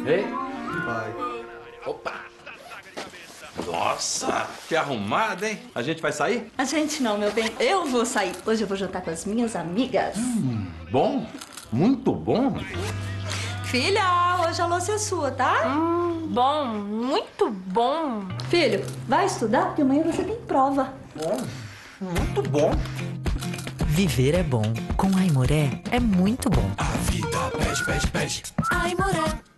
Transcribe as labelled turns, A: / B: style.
A: Ei,
B: Vai.
A: opa! Nossa, que arrumada, hein? A gente vai sair?
C: A gente não, meu bem. Eu vou sair. Hoje eu vou jantar com as minhas amigas.
A: Bom, muito bom.
C: Filha, hoje a louça é sua, tá?
D: Bom, muito bom.
C: Filho, vai estudar porque amanhã você tem prova.
A: Muito bom.
E: Viver é bom. Com Aimoré é muito bom.
F: A vida pede, pede, pede.
E: Aimoré.